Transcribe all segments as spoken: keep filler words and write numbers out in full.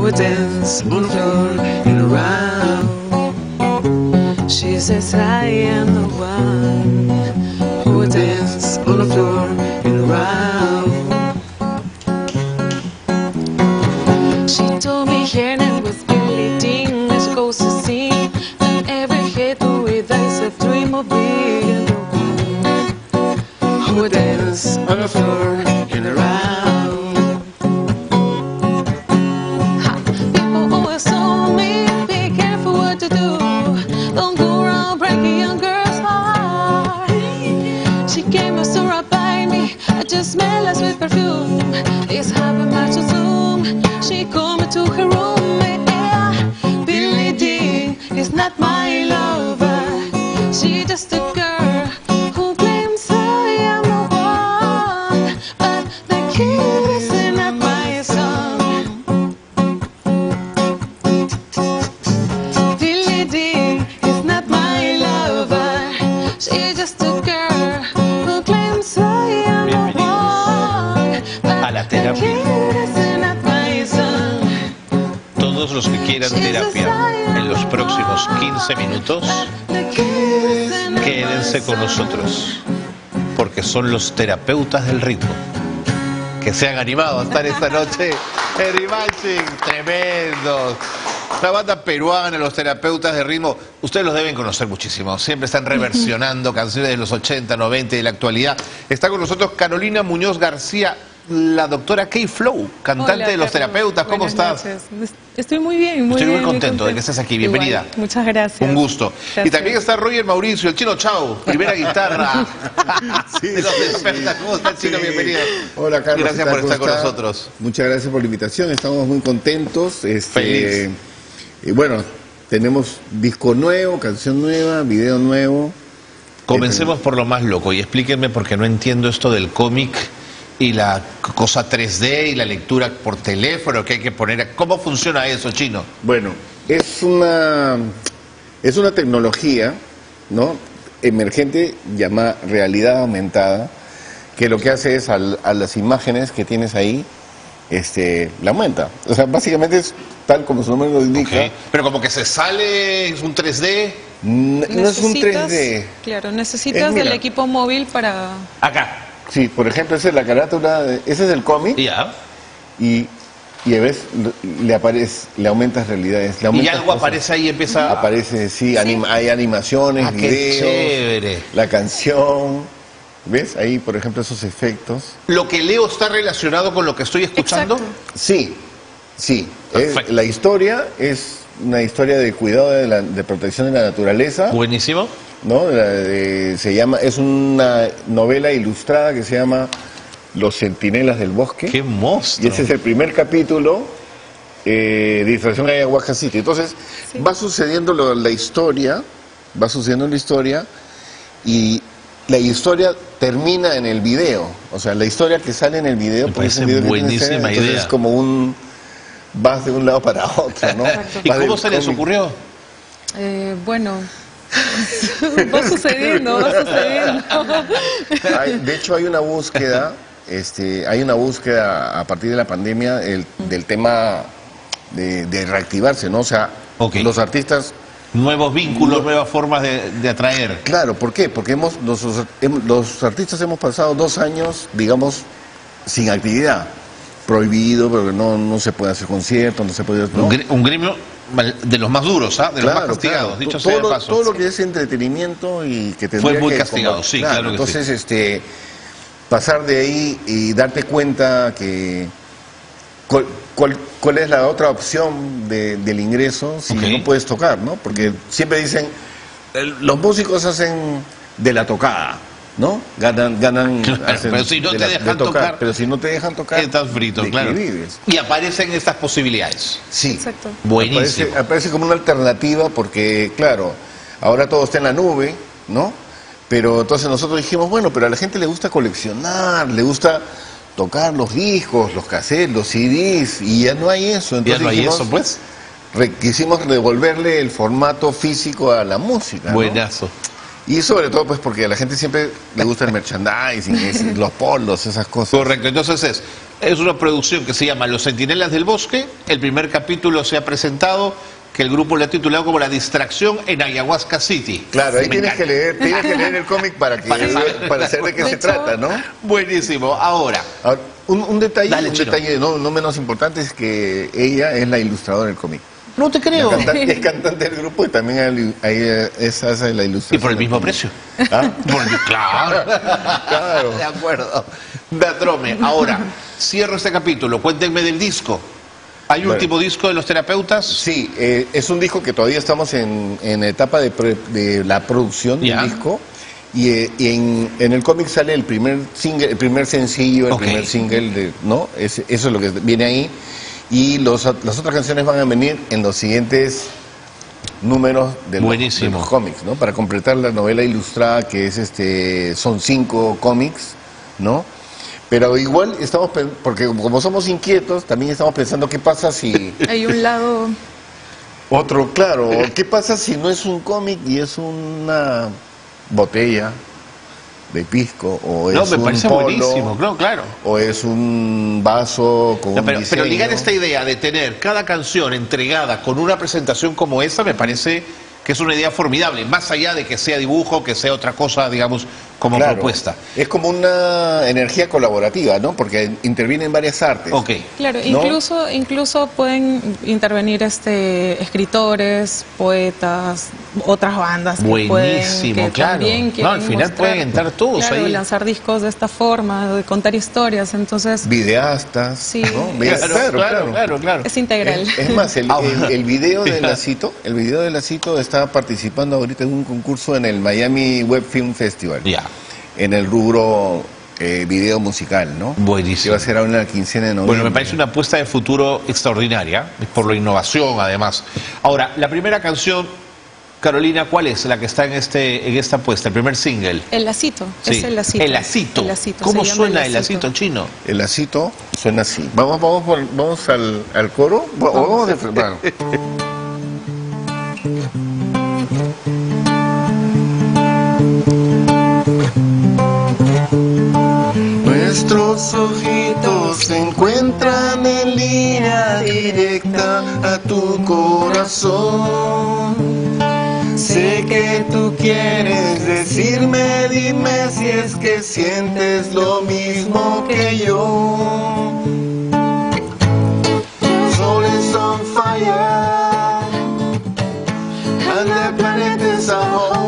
would dance on the floor in a round. She says I am the one who would dance on the floor in a round. She told me her name was Billie Jean, and she goes to sing, and every head to it is a dream of being the one who would dance on the floor in a round. Smell us with perfume. It's happened much too soon. She called me to her room. Yeah. Billie Jean is not my lover. She just a girl who claims I am the one, but the kid is not my son. Billie Jean is not my lover. She just a girl who claims I am the one. La terapia. Todos los que quieran terapia en los próximos quince minutos, quédense con nosotros, porque son los terapeutas del ritmo que se han animado a estar esta noche en Imagine. Tremendos. La banda peruana, los terapeutas de ritmo, ustedes los deben conocer muchísimo. Siempre están reversionando canciones de los ochenta, noventa y de la actualidad. Está con nosotros Carolina Muñoz García, la doctora K-Flow, cantante Hola, de los Carlos. terapeutas. ¿Cómo Buenas estás? noches. Estoy muy bien, muy Estoy bien. muy contento de que estés aquí. Bienvenida. Igual. Muchas gracias. Un gusto. Gracias. Y también está Roger Mauricio, el Chino Chao, primera guitarra Sí, de los sí, terapeutas. ¿Cómo estás, Chino? Sí. Bienvenido. Hola, Carlos. Gracias ¿qué tal? por estar ¿Cómo con está? nosotros. Muchas gracias por la invitación. Estamos muy contentos. Este, Feliz. Y bueno, tenemos disco nuevo, canción nueva, video nuevo. Comencemos por lo más loco y explíquenme, porque no entiendo esto del cómic y la cosa tres D y la lectura por teléfono que hay que poner. ¿Cómo funciona eso, Chino? Bueno, es una, es una tecnología, ¿no?, emergente llamada realidad aumentada, que lo que hace es al- a las imágenes que tienes ahí, este, la aumenta. O sea, básicamente es tal como su nombre lo indica. Ok. Pero como que se sale, es un tres D. N- No es un tres Necesitas- D. Claro, necesitas Es, mira. del equipo móvil para... Acá. Sí, por ejemplo, esa es la carátula, de- ese es el cómic, Ya. y, y a veces le aparece, le aumentas realidades. Le Y aumentas algo cosas. aparece ahí y empieza. Aparece, sí, anim- hay animaciones, Ah, qué videos, chévere. la canción, ¿ves? Ahí, por ejemplo, esos efectos. ¿Lo que leo está relacionado con lo que estoy escuchando? Exacto. Sí, sí. Perfecto. Es- la historia es una historia de cuidado de, la, de protección de la naturaleza, Buenísimo. ¿no? La de- se llama, es una novela ilustrada que se llama Los Centinelas del Bosque. Qué monstruo. Y ese es el primer capítulo eh, de Distracción de Ayahuasca City. Entonces, Sí. va sucediendo lo- la historia, va sucediendo la historia, y la historia termina en el video. O sea, la historia que sale en el video, Me porque es un parece video que tiene buenísima escena, entonces idea. es como un... vas de un lado para otro, ¿no? Exacto. ¿Y Vas cómo del se les cómic. ocurrió? Eh, bueno, va sucediendo, va sucediendo. Hay- de hecho, hay una búsqueda, este, hay una búsqueda a partir de la pandemia el- del tema de, de reactivarse, ¿no? O sea, Ok. los artistas, Nuevos vínculos, nuevas formas de, de atraer. claro, ¿por qué? Porque hemos, los, hem- los artistas hemos pasado dos años, digamos, sin actividad, prohibido, pero no, no se puede hacer conciertos, no se puede... ¿no? Un, gri- un gremio mal- de los más duros, ¿ah? De los más castigados, claro. dicho To- sea todo, de lo, paso. todo lo que es entretenimiento y que tendría Fue muy que castigado, como- sí, claro que entonces, este, pasar de ahí y darte cuenta que cuál, cuál, cuál es la otra opción de- del ingreso si Ok. no puedes tocar, ¿no? Porque siempre dicen, el- los músicos hacen de la tocada, ¿no? Ganan, ganan. Claro, hacen pero si no de te la- de dejan tocar, pero si no te dejan tocar, Estás frito, ¿de qué claro. vives? Y aparecen estas posibilidades. Sí. Exacto. Buenísimo. Aparece, aparece como una alternativa porque, claro, ahora todo está en la nube, ¿no? Pero entonces nosotros dijimos, bueno, pero a la gente le gusta coleccionar, le gusta tocar los discos, los cassettes, los C Ds, y ya no hay eso. Ya Entonces no hay dijimos, eso, pues. re- quisimos devolverle el formato físico a la música, ¿no? Buenazo. Y sobre todo, pues, porque a la gente siempre le gusta el merchandising, es- los polos, esas cosas. Correcto. Entonces es Es una producción que se llama Los Centinelas del Bosque. El primer capítulo se ha presentado, que el grupo le ha titulado como La Distracción en Ayahuasca City. Claro, ahí Me tienes encanta. que leer, tienes que leer el cómic para que Para saber. para saber de qué De se hecho, trata, ¿no? Buenísimo. Ahora, Ahora, un, un detalle, Dale, un Chino. detalle no, no menos importante es que ella es la ilustradora del cómic. no te creo. La cantante- es cantante del grupo y también ahí es hace la Y ilustración. por el del mismo cómic. precio. ¿Ah? Por el- claro. Claro. De acuerdo. Datrome. Ahora, cierro este capítulo. Cuéntenme del disco. ¿Hay Bueno. último disco de los terapeutas? Sí, eh, es un disco que todavía estamos en, en etapa de, pre- de la producción Ya. del disco. Y, eh, y en, en el cómic sale el primer single, el primer sencillo, el Ok. primer single, de, ¿no? Es- eso es lo que viene ahí. Y los, las otras canciones van a venir en los siguientes números de los, Buenísimo. de los cómics, ¿no? Para completar la novela ilustrada, que es este, son cinco cómics, ¿no? Pero igual estamos, pen- porque como somos inquietos, también estamos pensando qué pasa si... Hay un lado, Otro, claro, ¿qué pasa si no es un cómic y es una botella de pisco o No, es me un parece polo, buenísimo. No, claro. o es un vaso con No, un pero, pero diseño? ligar esta idea de tener cada canción entregada con una presentación como esta me parece que es una idea formidable, más allá de que sea dibujo, que sea otra cosa, digamos, como Claro, propuesta. es como una energía colaborativa, ¿no? Porque intervienen varias artes. Ok. claro, ¿No? incluso, incluso pueden intervenir este escritores, poetas, otras bandas que Buenísimo, pueden, que claro. también No, quieren al final mostrar, pueden entrar todos claro, ahí. lanzar discos de esta forma, de contar historias, entonces Videastas, Sí. ¿no? Claro, Claro, claro, claro, claro. es integral. Es, es más, el, Ah, el, el video de Lacito, el video de Lacito está participando ahorita en un concurso en el Miami Web Film Festival, Ya. en el rubro eh, video musical, ¿no? Buenísimo. Que va a ser ahora en la quincena de noviembre. Bueno, me parece una apuesta de futuro extraordinaria, por la innovación además. Ahora, la primera canción, Carolina, ¿cuál es la que está en este en esta apuesta? El primer single. El lacito, Sí. es el lacito. El lacito. El lacito, ¿Cómo se llama suena el lacito chino? El lacito suena así. Vamos, vamos, por- vamos al, al coro. O vamos de frente. Bueno. Nuestros ojitos se encuentran en línea directa a tu corazón. Sé que tú quieres decirme, dime si es que sientes lo mismo que yo. Soul is on fire and the planet is a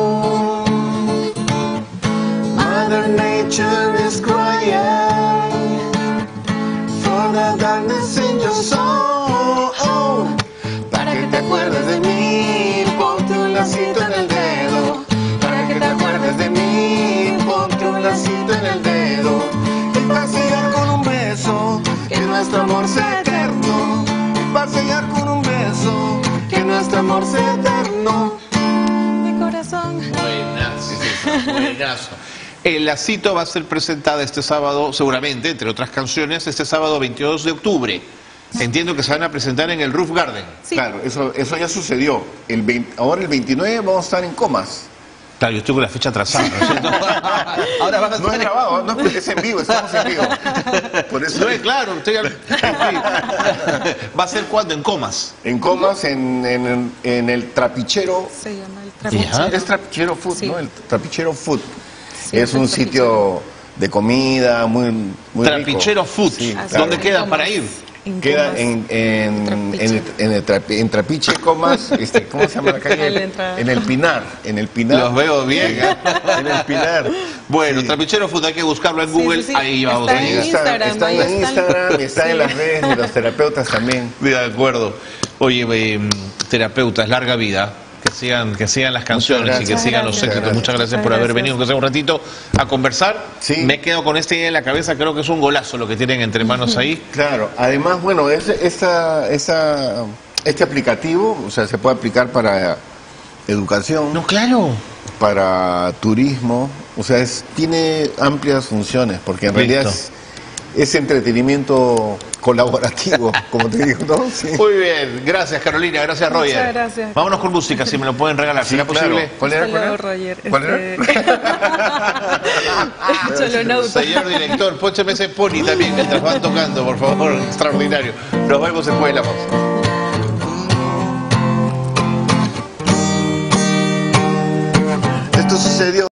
home. Mother Nature is crying for the darkness in your soul. Para que te acuerdes de mí, ponte un lacito en el dedo. Para que te acuerdes de mí, ponte un lacito en el dedo. Y para sellar con un beso, que nuestro amor sea eterno. Y para sellar con un beso, que nuestro amor sea eterno. Mi corazón. Buenazo, buenazo. El lacito va a ser presentada este sábado, seguramente, entre otras canciones, este sábado veintidós de octubre. Entiendo que se van a presentar en el Roof Garden. Sí. Claro, eso, eso ya sucedió. El veinte ahora el veintinueve vamos a estar en Comas. Claro, yo estoy con la fecha atrasada, ¿no es cierto? Ahora van a No estar es grabado, no es en vivo, estamos en vivo. Por eso No, es claro, estoy al- ¿Va a ser cuándo? En Comas. en Comas, en, en, en el trapichero. Se llama el Ya. trapichero. Es trapichero food, Sí. ¿no? El trapichero food. Sí, es es el un sitio de comida muy, muy Trapichero rico. Food. Sí, Así ¿Dónde es, queda en para Comas. ir? En Queda Comas. en, en, Trapiche. en, el, en, el trapi- en Trapiche, Comas, este, ¿cómo se llama la calle? En la entrada. En el Pinar, en el Pinar. Los veo bien, ¿eh? En el Pinar. Bueno, Sí. Trapichero Food, hay que buscarlo en Sí, Google, sí, sí. ahí vamos Está a en llegar. Está, Instagram, está ahí en están. Instagram y está Sí. en las redes de los terapeutas también. De acuerdo. Oye, eh, terapeutas, larga vida. Que sigan, que sigan las canciones y que gracias. sigan los Muchas éxitos. gracias. Muchas gracias Muchas por haber gracias. venido, aunque sea un ratito, a conversar. Sí. Me quedo con esta idea en la cabeza, creo que es un golazo lo que tienen entre manos ahí. Claro, además, bueno, es, esa, esa, este aplicativo, o sea, se puede aplicar para educación, No, claro. para turismo, o sea, es, tiene amplias funciones, porque en Listo. realidad es, es entretenimiento colaborativo, como te digo, ¿no? Sí. Muy bien, gracias Carolina, gracias Roger. Muchas gracias. Vámonos con música, si me lo pueden regalar, Sí, ¿será claro. posible? ¿Cuál era? Hasta ¿Cuál luego, era? Roger. ¿Cuál era? Este... Cholonauta. Señor director, pócheme ese pony también mientras van tocando, por favor, extraordinario. Nos vemos después de la pausa. Esto sucedió.